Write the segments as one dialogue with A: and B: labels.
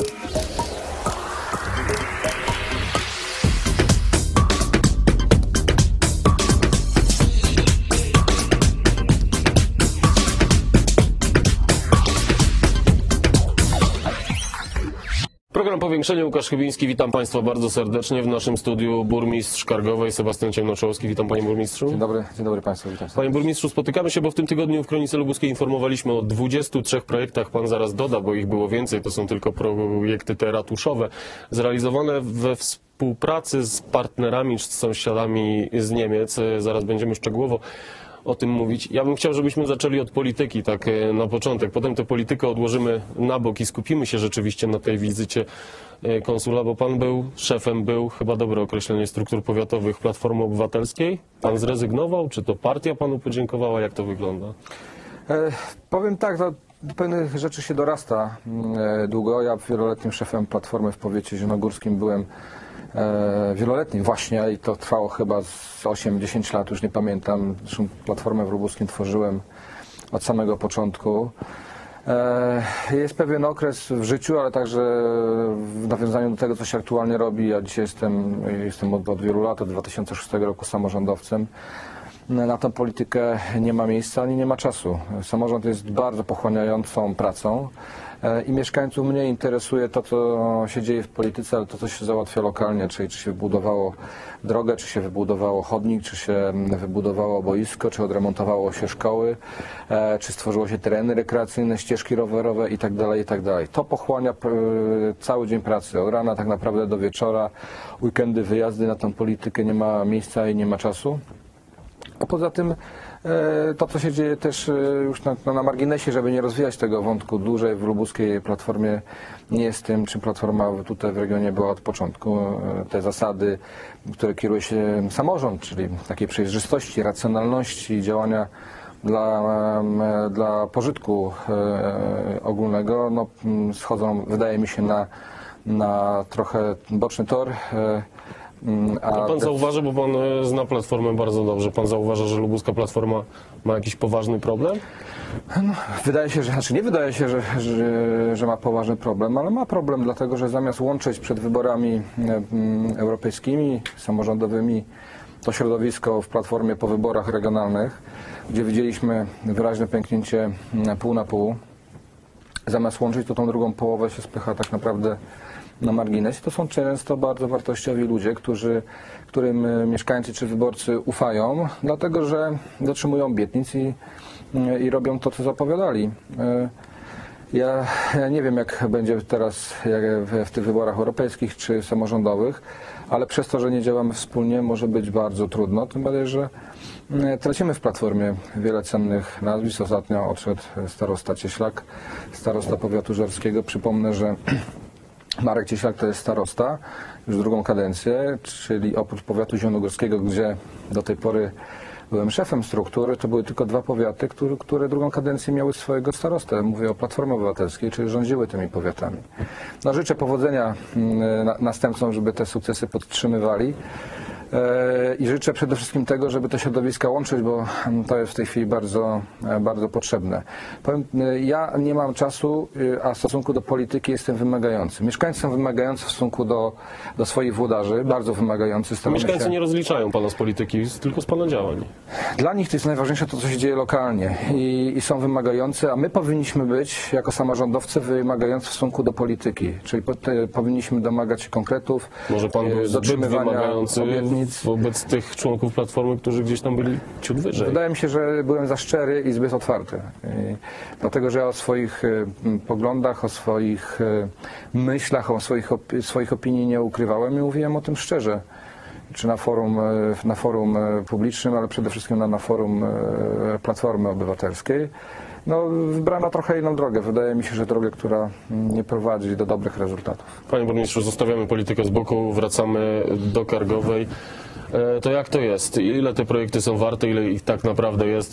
A: Program Powiększenie, Łukasz Chybiński, witam Państwa bardzo serdecznie. W naszym studiu burmistrz Kargowej, Sebastian Ciemnoszołowski. Witam Panie Burmistrzu.
B: Dzień dobry Państwu, witam serdecznie.
A: Panie Burmistrzu, spotykamy się, bo w tym tygodniu w Kronice Lubuskiej informowaliśmy o 23 projektach. Pan zaraz doda, bo ich było więcej. To są tylko projekty te ratuszowe, zrealizowane we współpracy z partnerami czy z sąsiadami z Niemiec. Zaraz będziemy szczegółowo o tym mówić. Ja bym chciał, żebyśmy zaczęli od polityki, tak na początek. Potem tę politykę odłożymy na bok i skupimy się rzeczywiście na tej wizycie konsula, bo pan był szefem, chyba dobre określenie, struktur powiatowych Platformy Obywatelskiej. Pan zrezygnował? Czy to partia panu podziękowała? Jak to wygląda?
B: Powiem tak, do pewnych rzeczy się dorasta długo. Ja wieloletnim szefem Platformy w powiecie zielonogórskim byłem wieloletnim właśnie i to trwało chyba z 8-10 lat, już nie pamiętam. Zresztą Platformę w Lubuskim tworzyłem od samego początku. Jest pewien okres w życiu, ale także w nawiązaniu do tego, co się aktualnie robi. Ja dzisiaj jestem od wielu lat, od 2006 roku samorządowcem. Na tę politykę nie ma miejsca ani nie ma czasu. Samorząd jest bardzo pochłaniającą pracą i mieszkańców mnie interesuje to, co się dzieje w polityce, ale to, co się załatwia lokalnie, czyli czy się wybudowało drogę, czy się wybudowało chodnik, czy się wybudowało boisko, czy odremontowało się szkoły, czy stworzyło się tereny rekreacyjne, ścieżki rowerowe itd., itd. To pochłania cały dzień pracy, od rana tak naprawdę do wieczora, weekendy, wyjazdy. Na tę politykę nie ma miejsca i nie ma czasu. A poza tym to, co się dzieje też już na marginesie, żeby nie rozwijać tego wątku dłużej, w lubuskiej Platformie nie jest tym, czym Platforma tutaj w regionie była od początku. Te zasady, które kieruje się samorząd, czyli takiej przejrzystości, racjonalności, działania dla pożytku ogólnego, no, schodzą, wydaje mi się, na trochę boczny tor.
A: A pan zauważa, bo pan zna Platformę bardzo dobrze, pan zauważa, że lubuska Platforma ma jakiś poważny problem?
B: No, wydaje się, nie wydaje się, że ma poważny problem, ale ma problem, dlatego że zamiast łączyć przed wyborami europejskimi, samorządowymi to środowisko w Platformie po wyborach regionalnych, gdzie widzieliśmy wyraźne pęknięcie pół na pół, zamiast łączyć, to tą drugą połowę się spycha tak naprawdę na marginesie. To są często bardzo wartościowi ludzie, którym mieszkańcy czy wyborcy ufają, dlatego że dotrzymują obietnic i robią to, co zapowiadali. Ja nie wiem, jak będzie teraz w tych wyborach europejskich czy samorządowych, ale przez to, że nie działamy wspólnie, może być bardzo trudno, tym bardziej, że tracimy w Platformie wiele cennych nazwisk. Ostatnio odszedł starosta Cieślak, starosta powiatu żarskiego. Przypomnę, że Marek Cieślak to jest starosta już drugą kadencję, czyli oprócz powiatu zielonogórskiego, gdzie do tej pory byłem szefem struktury, to były tylko dwa powiaty, które drugą kadencję miały swojego starostę. Mówię o Platformie Obywatelskiej, czyli rządziły tymi powiatami. No, życzę powodzenia następcom, żeby te sukcesy podtrzymywali. I życzę przede wszystkim tego, żeby te środowiska łączyć, bo to jest w tej chwili bardzo, bardzo potrzebne. Powiem, ja nie mam czasu, a w stosunku do polityki jestem wymagający. Mieszkańcy są wymagający w stosunku do swoich włodarzy, bardzo wymagający.
A: Mieszkańcy nie rozliczają pana z polityki, tylko z pana działań.
B: Dla nich to jest najważniejsze to, co się dzieje lokalnie i są wymagający, a my powinniśmy być jako samorządowcy wymagający w stosunku do polityki, czyli powinniśmy domagać się konkretów,
A: może pan był zbyt wymagający
B: obietnic
A: wobec tych członków Platformy, którzy gdzieś tam byli ciut wyżej.
B: Wydaje mi się, że byłem za szczery i zbyt otwarty. Dlatego, że ja o swoich poglądach, o swoich myślach, o swoich opinii nie ukrywałem i mówiłem o tym szczerze. Czy na forum publicznym, ale przede wszystkim na forum Platformy Obywatelskiej. No, wybrano trochę inną drogę. Wydaje mi się, że drogę, która nie prowadzi do dobrych rezultatów.
A: Panie burmistrzu, zostawiamy politykę z boku, wracamy do Kargowej. To jak to jest? Ile te projekty są warte? Ile ich tak naprawdę jest?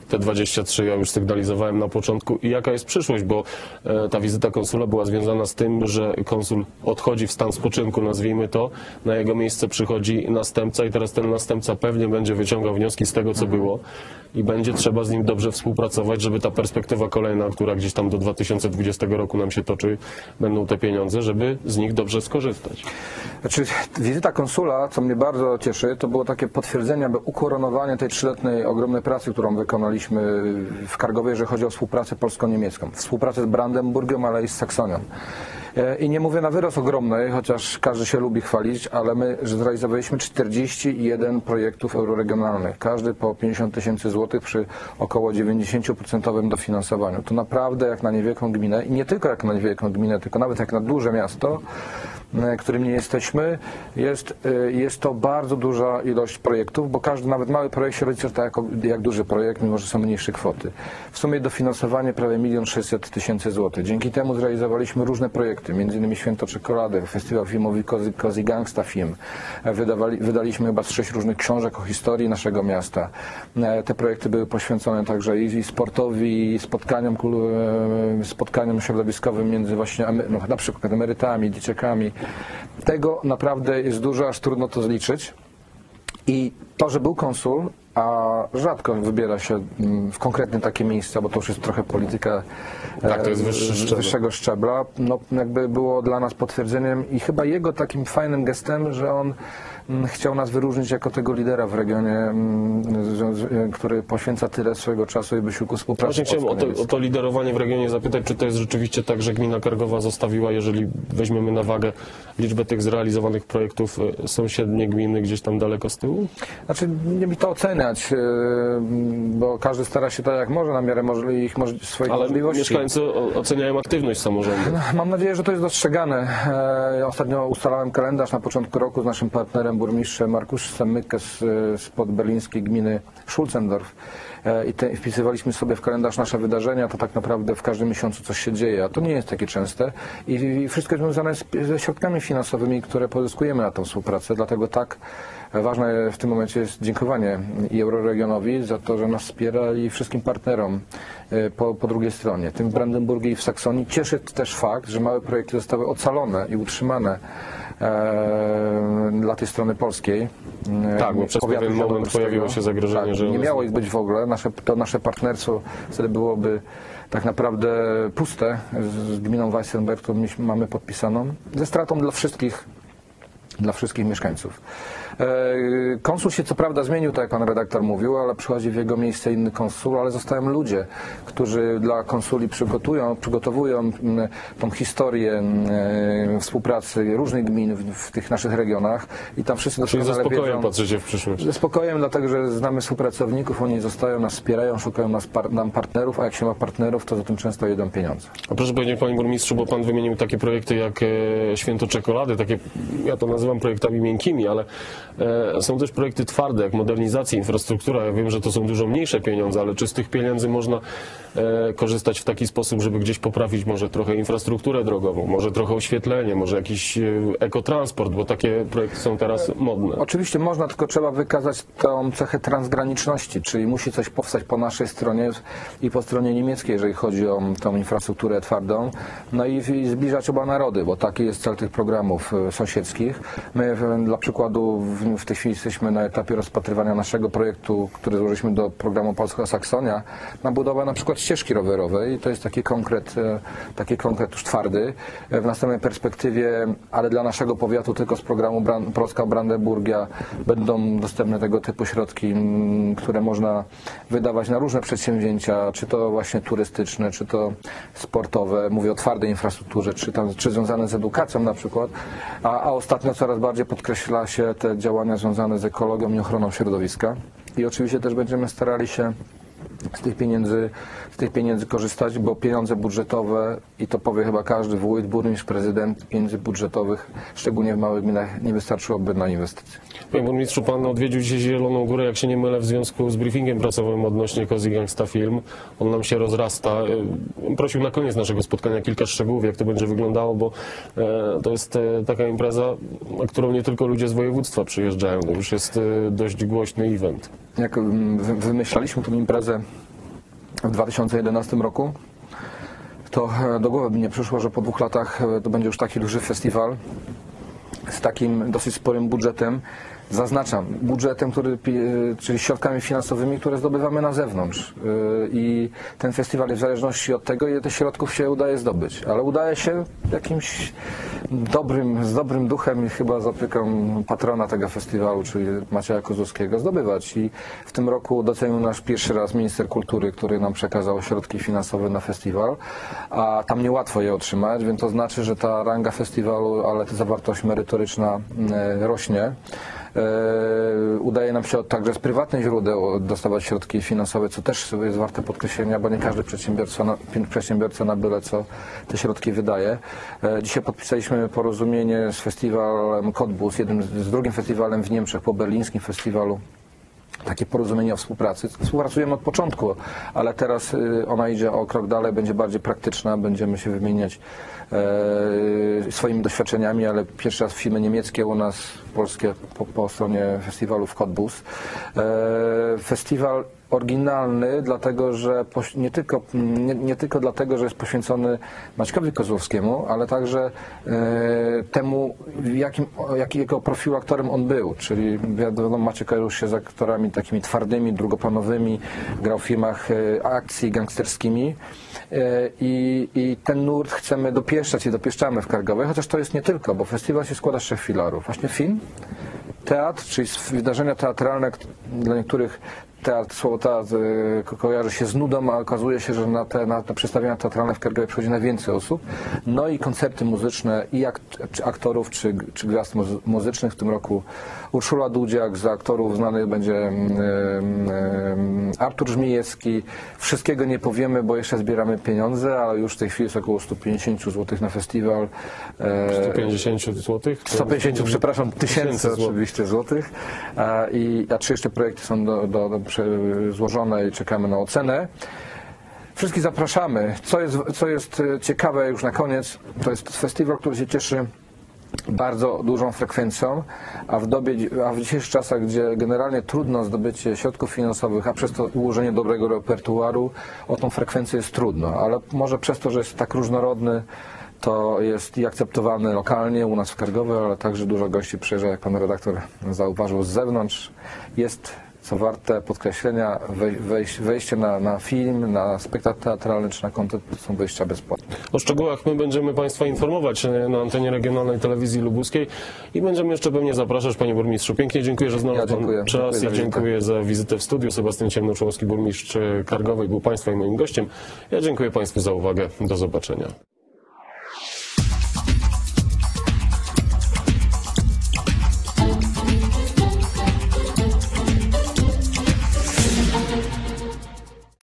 A: Te 23 ja już sygnalizowałem na początku. I jaka jest przyszłość, bo ta wizyta konsula była związana z tym, że konsul odchodzi w stan spoczynku, nazwijmy to, na jego miejsce przychodzi następca i teraz ten następca pewnie będzie wyciągał wnioski z tego, co było i będzie trzeba z nim dobrze współpracować, żeby ta perspektywa kolejna, która gdzieś tam do 2020 roku nam się toczy, będą te pieniądze, żeby z nich dobrze skorzystać.
B: Znaczy, wizyta konsula, co mnie bardzo cieszy, to było takie potwierdzenie, aby ukoronowanie tej 3-letniej ogromnej pracy, którą wykonaliśmy w Kargowie, jeżeli chodzi o współpracę polsko-niemiecką. Współpracę z Brandenburgią, ale i z Saksonią. I nie mówię na wyrost ogromnej, chociaż każdy się lubi chwalić, ale my zrealizowaliśmy 41 projektów euroregionalnych, każdy po 50 tysięcy złotych przy około 90% dofinansowaniu. To naprawdę jak na niewielką gminę i nie tylko jak na niewielką gminę, tylko nawet jak na duże miasto, którym nie jesteśmy, jest to bardzo duża ilość projektów, bo każdy, nawet mały projekt się rozlicza tak jak duży projekt, mimo że są mniejsze kwoty. W sumie dofinansowanie prawie 1 600 000 złotych. Dzięki temu zrealizowaliśmy różne projekty, m.in. Święto Czekolady, Festiwal Filmowy Cozy Gangsta Film. Wydaliśmy chyba 6 różnych książek o historii naszego miasta. Te projekty były poświęcone także i sportowi, i spotkaniom środowiskowym między właśnie na przykład emerytami, dzieciakami. Tego naprawdę jest dużo, aż trudno to zliczyć. I to, że był konsul, a rzadko wybiera się w konkretne takie miejsca, bo to już jest trochę polityka
A: tak, to jest
B: wyższego szczebla, no jakby było dla nas potwierdzeniem i chyba jego takim fajnym gestem, że on chciał nas wyróżnić jako tego lidera w regionie, który poświęca tyle swojego czasu i wysiłku współpracy.
A: Właśnie chciałem o to liderowanie w regionie zapytać, czy to jest rzeczywiście tak, że gmina Kargowa zostawiła, jeżeli weźmiemy na wagę liczbę tych zrealizowanych projektów, sąsiednie gminy gdzieś tam daleko z tyłu?
B: Znaczy, nie mi to oceniać, bo każdy stara się tak jak może, na miarę swoich możliwości.
A: Ale mieszkańcy oceniają aktywność samorządu.
B: Mam nadzieję, że to jest dostrzegane. Ja ostatnio ustalałem kalendarz na początku roku z naszym partnerem, burmistrzem Markuszem Mykę spod berlińskiej gminy Schulzendorf. I wpisywaliśmy sobie w kalendarz nasze wydarzenia, to tak naprawdę w każdym miesiącu coś się dzieje, a to nie jest takie częste i wszystko jest związane ze środkami finansowymi, które pozyskujemy na tę współpracę, dlatego tak ważne w tym momencie jest dziękowanie i Euroregionowi za to, że nas wspiera i wszystkim partnerom po drugiej stronie, tym w Brandenburgii i w Saksonii. Cieszy też fakt, że małe projekty zostały ocalone i utrzymane dla tej strony polskiej.
A: Tak, bo przez pewien moment pojawiło się zagrożenie,
B: tak,
A: że
B: nie miało ich być w ogóle. To nasze partnerstwo wtedy byłoby tak naprawdę puste z gminą Weissenberg, którą mamy podpisaną, ze stratą dla wszystkich mieszkańców. Konsul się co prawda zmienił, tak jak pan redaktor mówił, ale przychodzi w jego miejsce inny konsul, ale zostają ludzie, którzy dla konsuli przygotowują tą historię współpracy różnych gmin w tych naszych regionach i tam wszyscy doskonale wiedzą.
A: Czyli ze spokojem patrzycie w przyszłość.
B: Ze spokojem, dlatego że znamy współpracowników, oni zostają, nas wspierają, szukają nam partnerów, a jak się ma partnerów, to za tym często idą pieniądze.
A: A proszę powiedzieć, panie burmistrzu, bo pan wymienił takie projekty jak Święto Czekolady, takie, ja to nazywam projektami miękkimi, ale są też projekty twarde, jak modernizacja, infrastruktura. Ja wiem, że to są dużo mniejsze pieniądze, ale czy z tych pieniędzy można korzystać w taki sposób, żeby gdzieś poprawić może trochę infrastrukturę drogową, może trochę oświetlenie, może jakiś ekotransport, bo takie projekty są teraz modne.
B: Oczywiście można, tylko trzeba wykazać tą cechę transgraniczności, czyli musi coś powstać po naszej stronie i po stronie niemieckiej, jeżeli chodzi o tą infrastrukturę twardą, no i zbliżać oba narody, bo taki jest cel tych programów sąsiedzkich. My dla przykładu w tej chwili jesteśmy na etapie rozpatrywania naszego projektu, który złożyliśmy do programu Polska Saksonia, na budowę na przykład ścieżki rowerowej i to jest taki konkret już twardy. W następnej perspektywie, ale dla naszego powiatu tylko z programu Polska Brandenburgia będą dostępne tego typu środki, które można wydawać na różne przedsięwzięcia, czy to właśnie turystyczne, czy to sportowe, mówię o twardej infrastrukturze, czy związane z edukacją na przykład, a ostatnio coraz bardziej podkreśla się te działania związane z ekologią i ochroną środowiska i oczywiście też będziemy starali się z tych pieniędzy korzystać, bo pieniądze budżetowe, i to powie chyba każdy wójt, burmistrz, prezydent, pieniędzy budżetowych, szczególnie w małych gminach, nie wystarczyłoby na inwestycje.
A: Panie burmistrzu, pan odwiedził dzisiaj Zieloną Górę, jak się nie mylę, w związku z briefingiem pracowym odnośnie Cozy Gangsta Film. On nam się rozrasta. Prosił na koniec naszego spotkania kilka szczegółów, jak to będzie wyglądało, bo to jest taka impreza, na którą nie tylko ludzie z województwa przyjeżdżają. To już jest dość głośny event.
B: Jak wymyślaliśmy tę imprezę w 2011 roku, to do głowy by nie przyszło, że po 2 latach to będzie już taki duży festiwal z takim dosyć sporym budżetem. Zaznaczam, budżetem, czyli środkami finansowymi, które zdobywamy na zewnątrz. I ten festiwal jest w zależności od tego, ile tych środków się udaje zdobyć. Ale udaje się jakimś z dobrym duchem i chyba z opieką patrona tego festiwalu, czyli Macieja Kozłowskiego, zdobywać. I w tym roku docenił nasz pierwszy raz minister kultury, który nam przekazał środki finansowe na festiwal, a tam niełatwo je otrzymać, więc to znaczy, że ta ranga festiwalu, ale ta zawartość merytoryczna rośnie. Udaje nam się także z prywatnych źródeł dostawać środki finansowe, co też jest warte podkreślenia, bo nie każdy przedsiębiorca na byle co te środki wydaje. Dzisiaj podpisaliśmy porozumienie z festiwalem Cottbus, z drugim festiwalem w Niemczech, po berlińskim festiwalu. Takie porozumienie o współpracy. Współpracujemy od początku, ale teraz ona idzie o krok dalej, będzie bardziej praktyczna, będziemy się wymieniać swoimi doświadczeniami, ale pierwszy raz firmy niemieckie u nas, polskie po stronie festiwalu w Cottbus. Festiwal oryginalny, dlatego że nie tylko dlatego, że jest poświęcony Maćkowi Kozłowskiemu, ale także temu, jakiego profilu aktorem on był. Czyli wiadomo, Maciek kojarzył się z aktorami takimi twardymi, drugoplanowymi, grał w filmach akcji gangsterskimi i ten nurt chcemy dopieszczać i dopieszczamy w Kargowej, chociaż to jest nie tylko, bo festiwal się składa z 3 filarów. Właśnie film, teatr, czyli wydarzenia teatralne, dla niektórych słowo teatr kojarzy się z nudą, a okazuje się, że na przedstawienia teatralne w Kargowie przychodzi najwięcej osób. No i koncerty muzyczne i czy aktorów, czy gwiazd muzycznych. W tym roku Urszula Dudziak, z aktorów znanych będzie Artur Żmijewski. Wszystkiego nie powiemy, bo jeszcze zbieramy pieniądze, ale już w tej chwili jest około 150 zł na festiwal.
A: 150 zł?
B: 150, przepraszam, tysięcy oczywiście złotych. A 3 jeszcze projekty są złożone i czekamy na ocenę. Wszystkich zapraszamy. Co jest ciekawe już na koniec, to jest festiwal, który się cieszy bardzo dużą frekwencją, a w dzisiejszych czasach, gdzie generalnie trudno zdobycie środków finansowych, a przez to ułożenie dobrego repertuaru, o tą frekwencję jest trudno, ale może przez to, że jest tak różnorodny, to jest i akceptowany lokalnie u nas w Kargowej, ale także dużo gości przyjeżdża, jak pan redaktor zauważył, z zewnątrz. Jest, co warte podkreślenia, wejście na film, na spektakl teatralny czy na koncert, to są wejścia bezpłatne.
A: O szczegółach my będziemy Państwa informować na antenie regionalnej telewizji lubuskiej i będziemy jeszcze pewnie zapraszać, Panie Burmistrzu. Pięknie dziękuję, że znalazł Pan czas i dziękuję za wizytę w studiu. Sebastian Ciemnoczołowski, burmistrz Kargowej, był Państwa i moim gościem. Ja dziękuję Państwu za uwagę. Do zobaczenia.